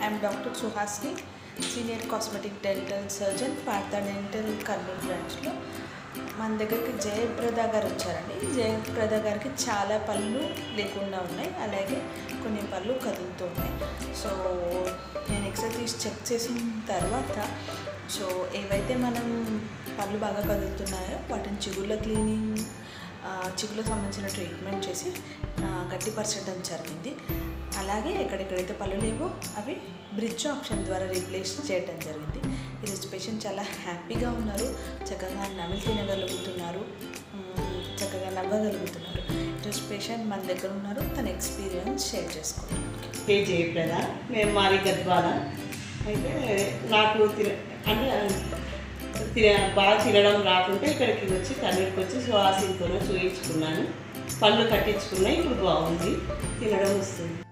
I'm Dr. Suhasini, Senior Cosmetic Dental Surgeon, Partha Dental Kannur branchలో మన దగ్గరికి జయప్రద గారు వచ్చారండి. జయప్రద గారికి చాలా పళ్ళు లేకుండా ఉన్నాయి, అలాగే కొన్ని పళ్ళు కదులుతూ ఉన్నాయి. సో నేను ఎక్స్రే తీసి చెక్ చేసిన తర్వాత సో ఏవైతే మనం పళ్ళు బాగా కదులుతున్నాయో వాటిని చిగుళ్ళ క్లీనింగ్, చిగుళ్ళకు సంబంధించిన ట్రీట్మెంట్ చేసి గట్టిపరచడం జరిగింది. అలాగే ఎక్కడెక్కడైతే పళ్ళు లేవో అవి బ్రిడ్జ్ ఆప్షన్ ద్వారా రీప్లేస్ చేయడం జరిగింది. ఈరోజు పేషెంట్ చాలా హ్యాపీగా ఉన్నారు, చక్కగా నమిలి తినగలుగుతున్నారు, చక్కగా నవ్వగలుగుతున్నారు. ఈరోజు పేషెంట్ మన దగ్గర ఉన్నారు, తన ఎక్స్పీరియన్స్ షేర్ చేసుకుంటున్నారు. జయప్రద, నేను మారి గద్వాల. అయితే నాకు బాగా తినడం రాకుంటే ఇక్కడికి వచ్చి కన్నీరికి వచ్చి సుహాసినితో చూయించుకున్నాను. పళ్ళు కట్టించుకున్నా, ఇప్పుడు బాగుంది, తినడం వస్తుంది.